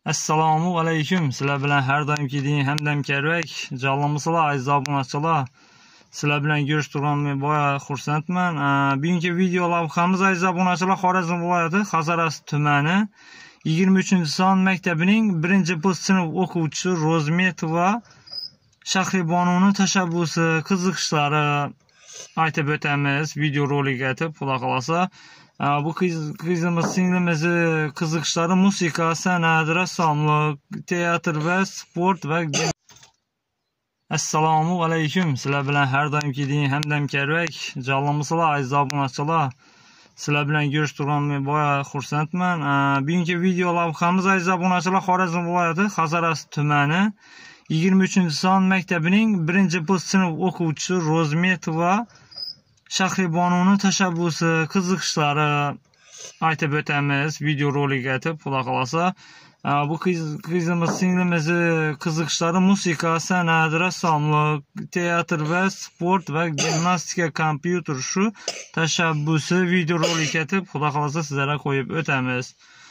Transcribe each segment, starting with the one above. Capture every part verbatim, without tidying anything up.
Assalomu alaykum. Sizlar bilan har doimgidek Xamdam Karvak. Jonlimisizlar aziz obunachilar. Sizlar bilan ko'rish turganimdan boya xursandman. Bugungi video lavhamiz aziz obunachilar Xorazm viloyati Hazorasp tumani yigirma uchinchi son maktabining birinchi sinf o'quvchisi Ruzmetova Shahrinabonuning tashabbusi, qiziqishlari aytib o'tamiz. Video rolik aytib, xudo xolasa bu qizimiz singlimizni qiziqishlari musiqa, san'at, rassomlik, teatr va sport va Assalomu alaykum. Sizlar bilan har doimgidek Xamdam Karvak. Jonlimisizlar aziz obunachilar. Sizlar bilan ko'rish turganimdan boya xursandman. Bugungi video lavhamiz aziz obunachilar Xorazm viloyati Hazorasp tumani yigirma uchinchi son maktabining birinchi sinf o'quvchisi Ruzmetova Shahrinabonuning tashabbusi, qiziqishlari aytib o'tamiz. Video rolik aytib, xudo xolasa bu qizimiz singlimizni qiziqishlari musiqa, san'at, rassomlik, teatr va sport va gimnastika, kompyuter shu tashabbusi video rolik aytib, xudo xolasa sizlarga qo'yib o'tamiz.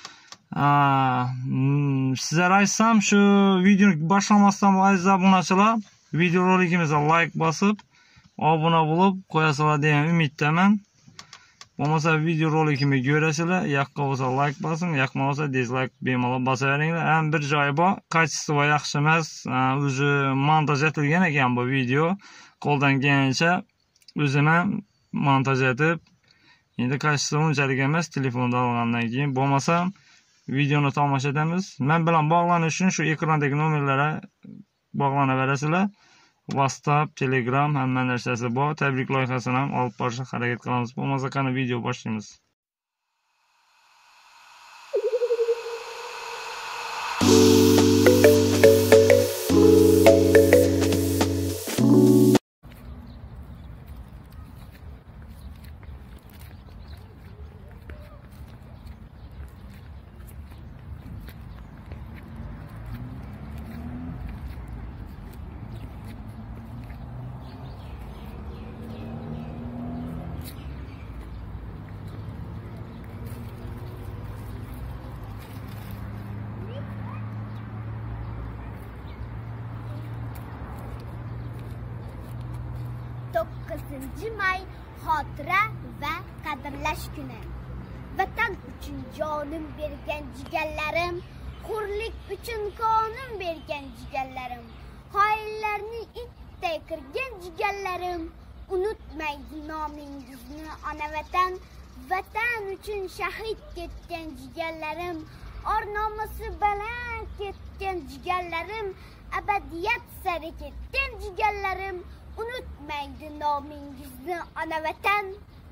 Sizlarga aytsam, shu videoni boshlamasdan aziz obunachilar, video roligimizga like bosib, obuna bo'lib qo'yasizlar degan umiddaman. Bo'lmasa video rolikimni ko'rasizlar, yoqqa bo'lsa like bosing, yoqma bo'lsa dislike bemalol bosaveringlar. Ham bir joyi bor, kачество yaxshi emas, o'zi montaj etilgan ekan bu video. Qo'ldan kelgancha o'zim ham montaj etib, endi kачество unchalik emas, telefonda olgandan keyin. Bo'lmasa videoni tomosha etamiz. Men bilan bog'lanish uchun shu ekrandagi nomerlarga bog'lanaverasizlar. WhatsApp, Telegram hamma narsasi bor. Tabrik loyihasini ham olib borishga harakat qilamiz. Bo'lmasa qani video boshlaymiz. to'qqizinchi may xotira va qadrlash kuni. Vatan uchun jonim bergan jigarlarim, hurlik uchun qonim bergan jigarlarim, xoinlarning itday kirgan jigarlarim, unutmaydi nomingizni ona vatan, vatan uchun shahid ketgan jigarlarim, or nomusi baland ketgan jigarlarim, abadiyat sari ketgan jigarlarim, unutmaydi nomingizni ona vatan.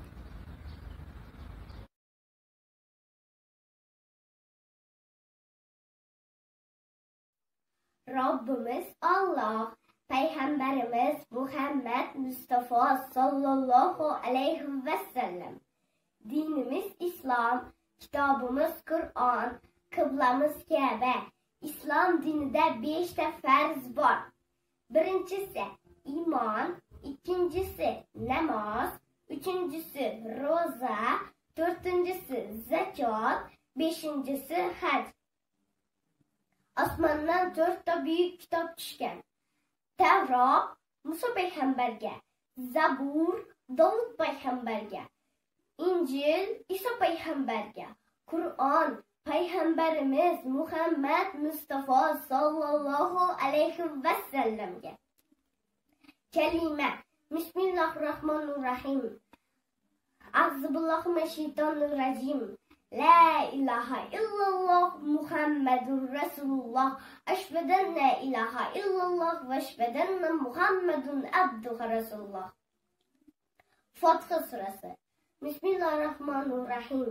Robbimiz Alloh, payg'ambarimiz Muhammad Mustafa sallallohu alayhi vasallam. Dinimiz Islom, kitobimiz Qur'on, qiblamiz Ka'ba. Islom dinida beshta farz bor. Birinchisi iymon, ikkinchisi namoz, uchinchisi ro'za, to'rtinchisi zakot, beshinchisi haj. Osmondan to'rtta buyuk kitob tushgan. Tavrot Musa payg'ambarga, Zabur Davud payg'ambarga, Injil Isa payg'ambarga, Qur'on payg'ambarimiz Muhammad Mustafa sallallohu alayhi vasallamga. Kalima Bismillahirrahmanirrahim. A'udzu billahi minash shaytonir rajim. La ilaha illalloh Muhammadur Rasululloh. Ashhadu an la ilaha illalloh va ashhadu anna Muhammadun abduhu rasululloh. Fotiha surasi. Bismillahirrahmanirrahim.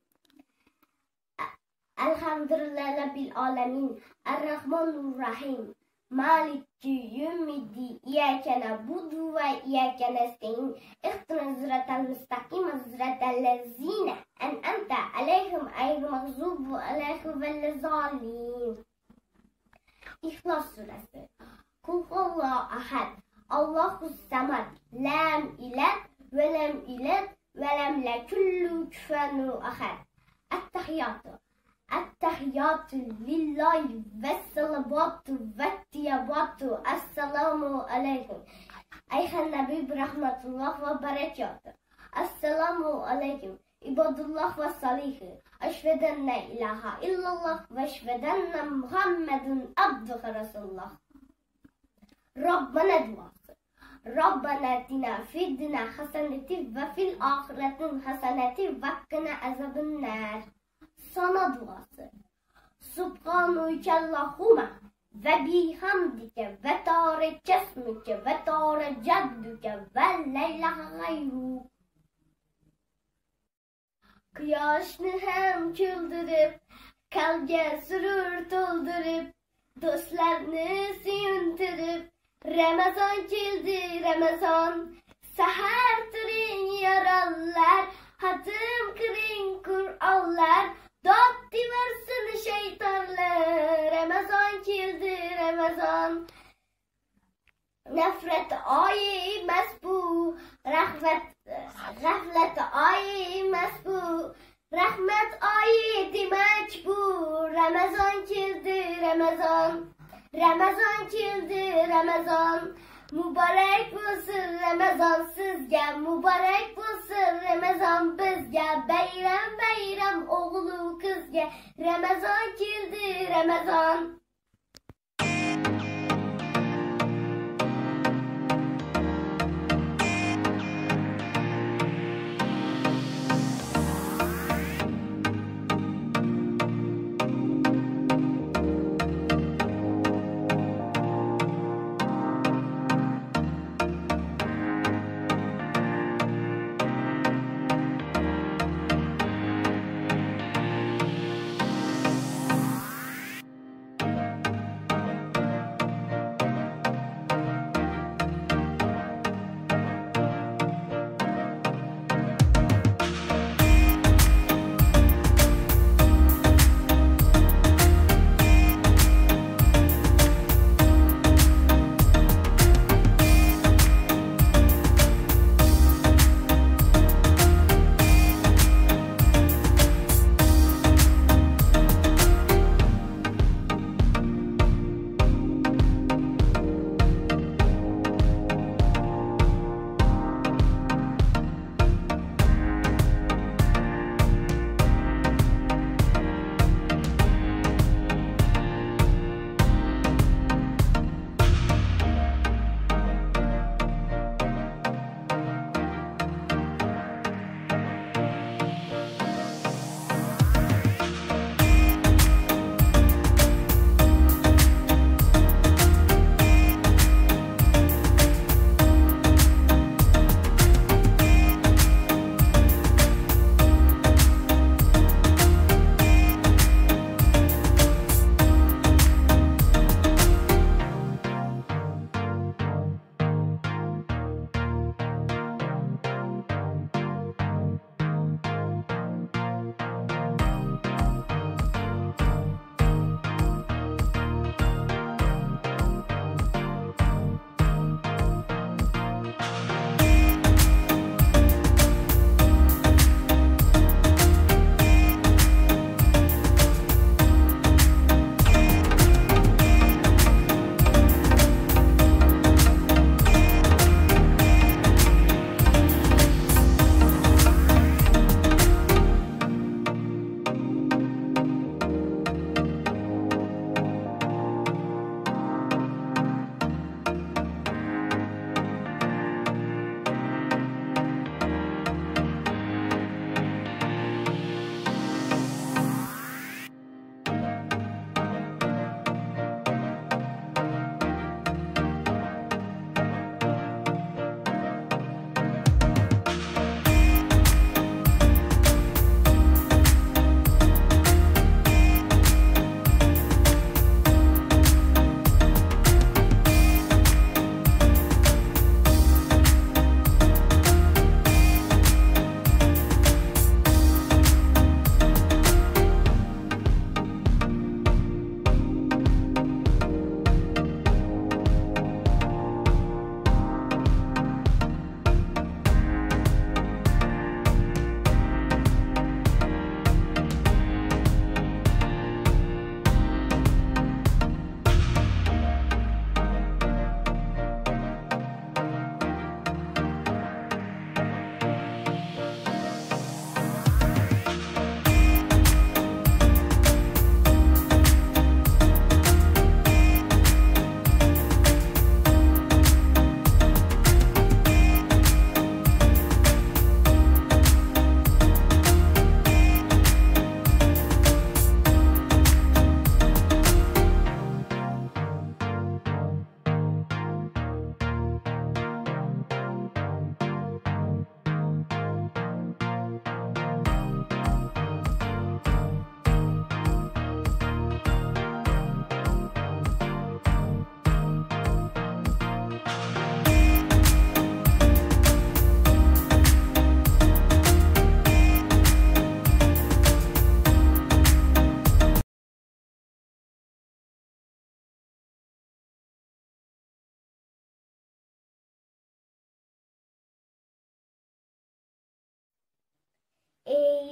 Alhamdulillahi rabbil alamin. Ar-Rahmanir Rahim. Maliki yawmiddin. Iyyaka na'budu va iyyaka nasta'in. Ihdinas siratal mustaqim, siratal ladzina an'amta alayhim ghayril maghdubi alayhim waladdallin. İhlas suresi. Kul huvallahu ahad. Allahus samad. Lam ilad ve lem ilad ve lem lekul kufuwan ahad. At-tahiyatu التحيات لله والصلوات والطيبات السلام عليكم أيها النبي برحمة الله وبركاته السلام عليكم عباد الله والصالحين أشهد أن لا إله إلا الله وأشهد أن محمد عبده ورسول الله ربنا دعاء ربنا آتنا في الدنيا حسنة وفي الآخرة حسنة وقنا عذاب النار sana duası. Subhaneke Allahumma ve bihamdike ve tare kesmike ve tare ceddüke ve leylaha gayru. Kıyaşını hem küldürüp, kalge sürür doldurup, dostlarını süyüntürüp, Ramazan geldi Ramazan, seher tırın yaralılar, hatım kırın Kur'anlar, dört diversini şeytanlar, Ramazan geldi Ramazan. Nefret ayı mesbu, rahmet, gaflet ayı mesbu, rahmet ayı demek bu. Ramazan geldi Ramazan, Ramazan geldi Ramazan. Mübarek olsun Ramazan sizge, mübarek olsun Ramazan bizge, bayram bayram oğlu kızge, Ramazan geldi Ramazan.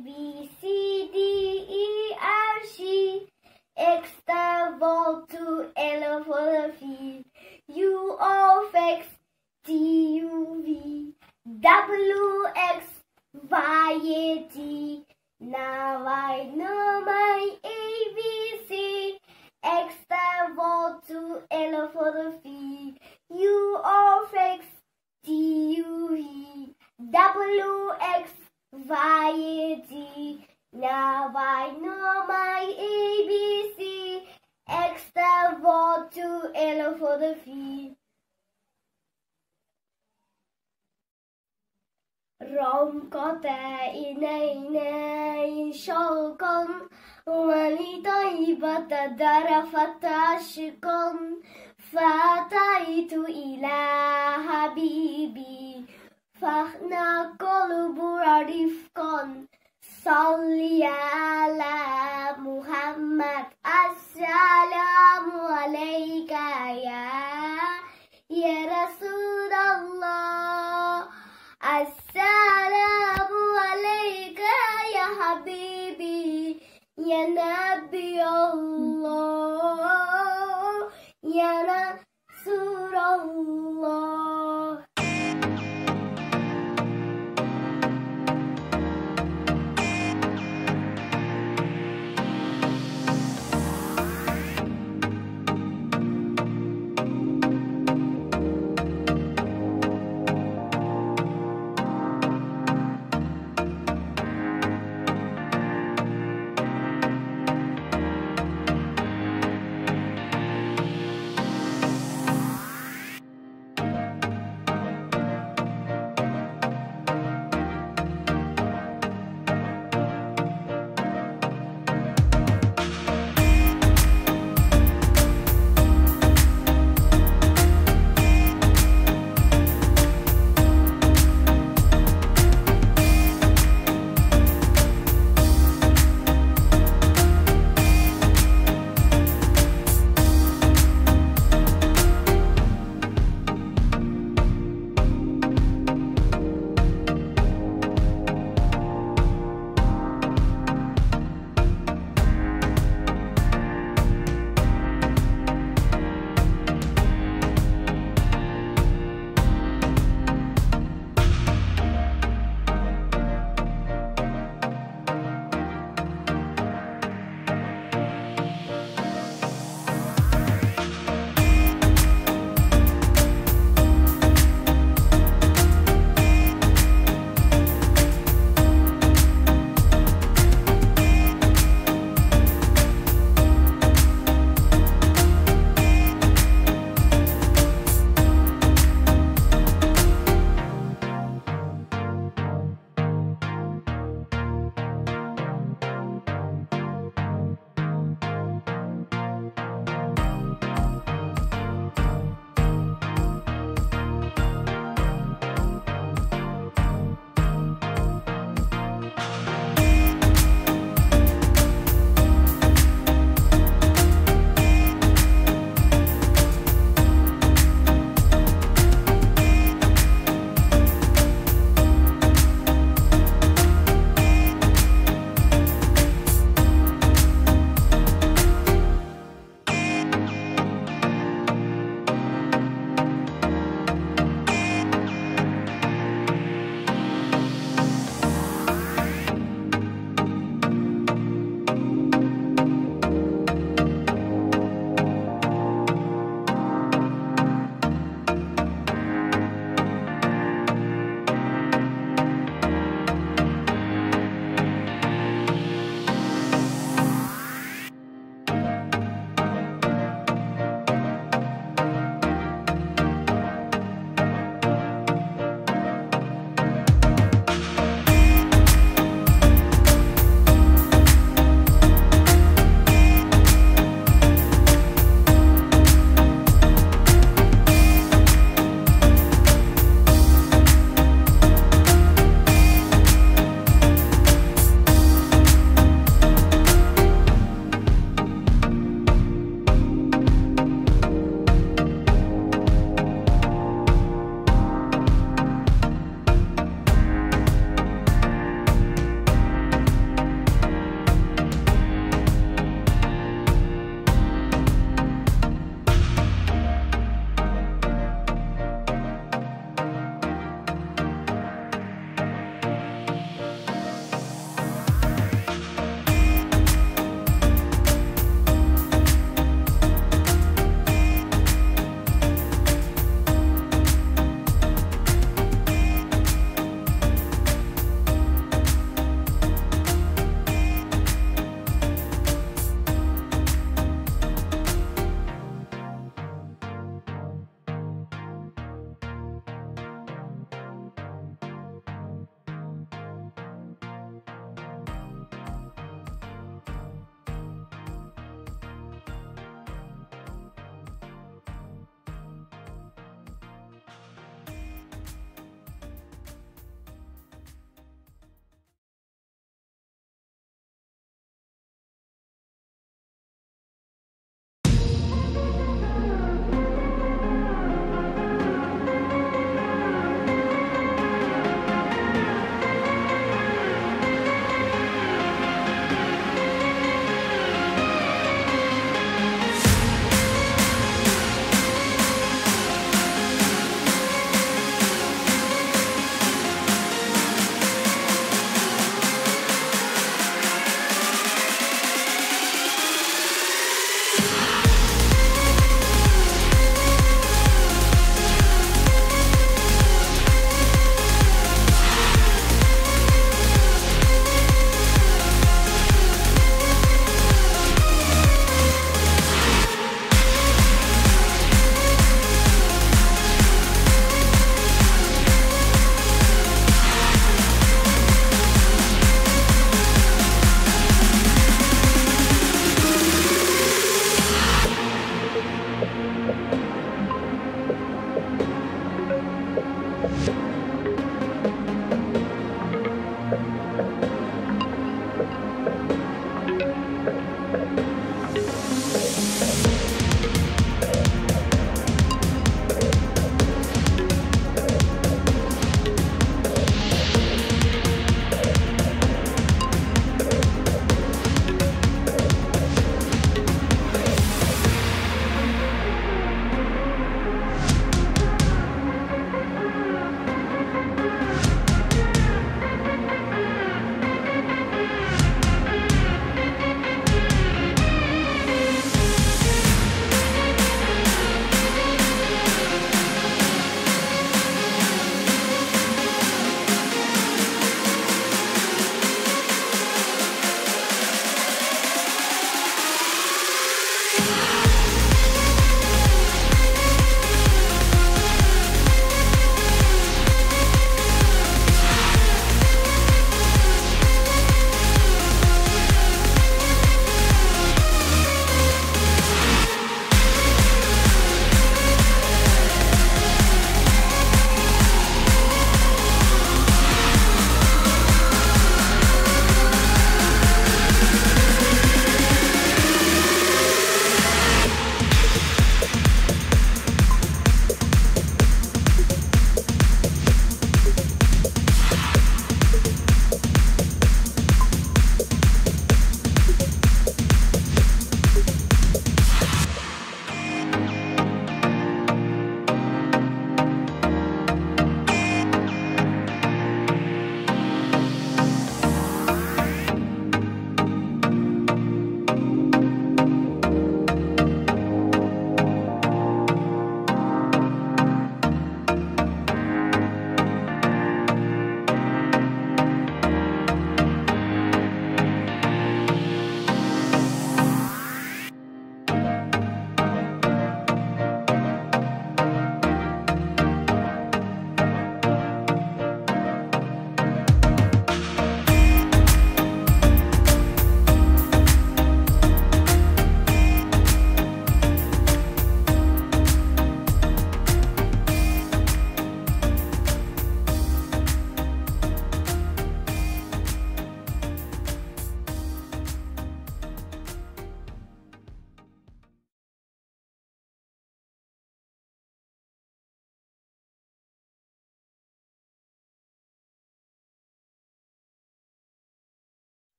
B, C, D, E, F, G, X, the ball to L for the field, U of X, T, U, V, W, X, Y, Z. Now I know my A, B, C, X, the ball to L for the field, U of X, T, U, V, W, X, Y, Z. Now I know my A, B, C, X, the ball to L for the field. Rom kota inaina shokon Walita ibata darafata shikon Fataitu ila habibi Fakhna kolubura rifkon Salli ala Muhammad Assalamu alayka ya Ya Rasulallah Assalamu alayka ya habibi Ya Nabi Allah Ya Rasulallah.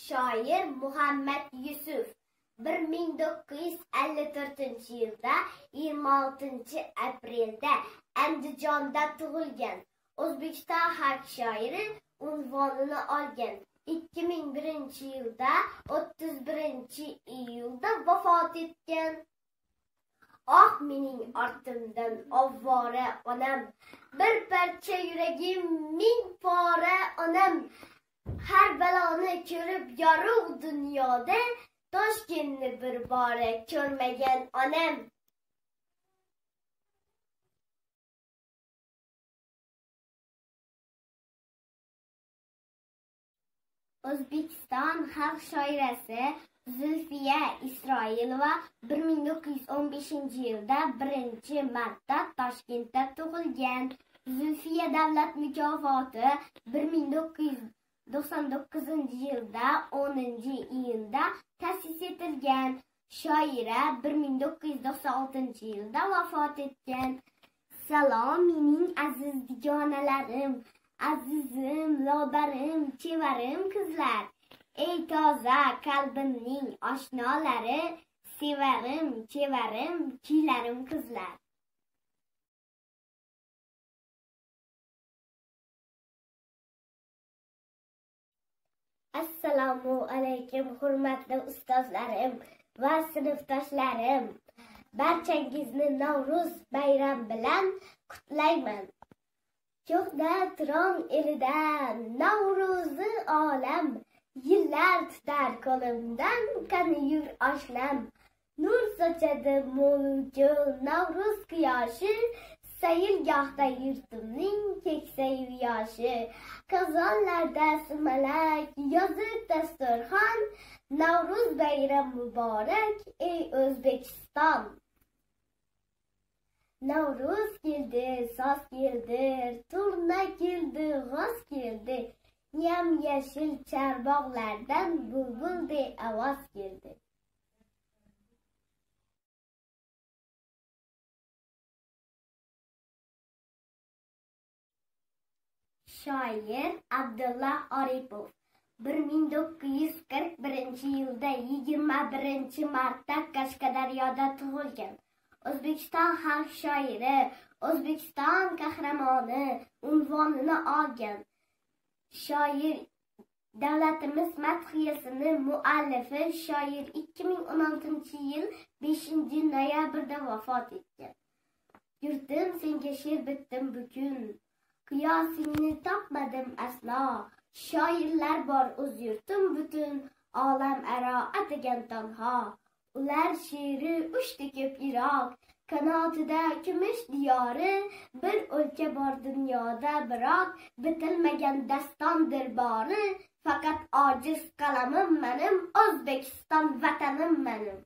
Shoir Muhammad Yusuf bir ming to'qqiz yuz ellik to'rtinchi yilda yigirma oltinchi aprelda Andijonda tug'ilgan. O'zbekiston xalq shoiri unvonini olgan. ikki ming birinchi yilda o'ttiz birinchi iyulda vafot etgan. Ah mening ortimdan ovvora onam, bir parcha yuragim ming pora onam. Har baloni ko'rib yorug' dunyoda, Toshkentni bir bora ko'rmagan onam. O'zbekiston xalq shoirasi Zulfiya Isroilova bir ming to'qqiz yuz o'n beshinchi yilda birinchi marta Toshkentda tug'ilgan. Zulfiya davlat mukofoti bir ming to'qqiz yuz to'qson to'qqizinchi yilda o'ninchi iyunda ta'sis etilgan. Shoira bir ming to'qqiz yuz to'qson oltinchi yilda vafot etgan. Salom mening aziz dugonalarim, azizim, lobarim, chevarim qizlar. Ey toza qalbimning oshnolari, sevarim, chevarim, kuylarim qizlar. Assalomu alaykum hurmatli ustozlarim va sinfdoshlarim. Barchangizni Navro'z bayram bilan qutlayman. Ko'kda turon elida Navro'zi olam, yillar tutar qo'limdan qani yur oshnam. Nur sochadi mo'l Navro'z quyoshi, sayilgohda yurtimning keksayu yoshi. Qozonlarda sumalak, yozib dasturxon, Navro'z bayram muborak ey O'zbekiston. Navro'z keldi, soz keldi, turna keldi, g'oz keldi. Yam yashil charbog'lardan bulbulday ovoz keldi. Shoir Abdulla Oripov bir ming to'qqiz yuz qirq birinchi yilda yigirma birinchi martda Qashqadaryoda tug'ilgan. O'zbekiston xalq shoiri, O'zbekiston qahramoni unvonini olgan. Shoir davlatimiz madhiyasini muallifi shoir ikki ming o'n oltinchi yil beshinchi noyabrda vafot etgan. Yurtim senga she'r bitdim bugun, qiyosingni topmadim aslo. Shoirlar bor o'z yurtim butun, olam aro atagan tanho. Ular she'ri uchta ko'p Iroq, qanotida kumush diyori. Bir o'lka bor dunyoda biroq, bitilmagan dastondir bori. Faqat ojiz qalamim menim, O'zbekiston vatanim menim.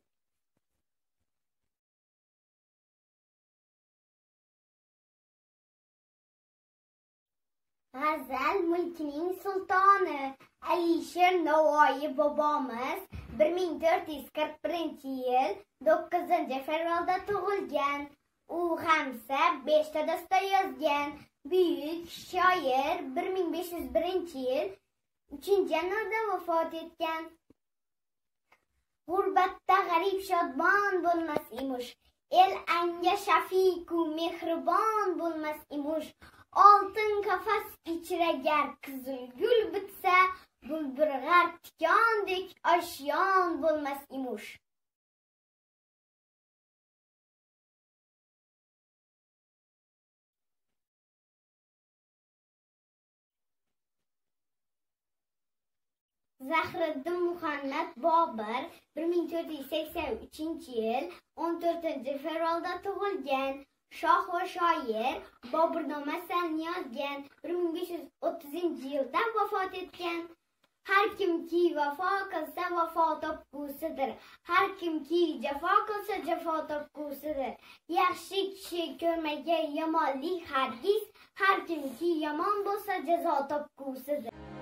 G'azal mulkining sultoni Alisher Navoiy bobomiz bir ming to'rt yuz qirq birinchi yil to'qqizinchi fevralda tug'ilgan. U hamsa beshta dasta yozgan. Buyuk shoir bir ming besh yuz birinchi yil uchinchi yanvarda vafot etgan. G'urbatda g'arib shodmon bo'lmas imush, el anga shafiq u mehribon bo'lmas imush. Oltin qafas ichra gar qizil gul bitsa, bulburg'ar tikondek oshyon bo'lmas imush. Zahriddin Muhammad Bobur bir ming to'rt yuz sakson uchinchi yil o'n to'rtinchi fevralda tug'ilgan. Shoh va shoir Boburnomasini yozgan. bir ming besh yuz o'ttizinchi yilda vafot etgan. Har kimki vafo qilsa vafo topgusidir. Har kimki jafo qilsa jafo topgusidir. Yaxshi kishi ko'rmagan yomonlik hargiz, har kimki yomon bo'lsa jazo topgusidir.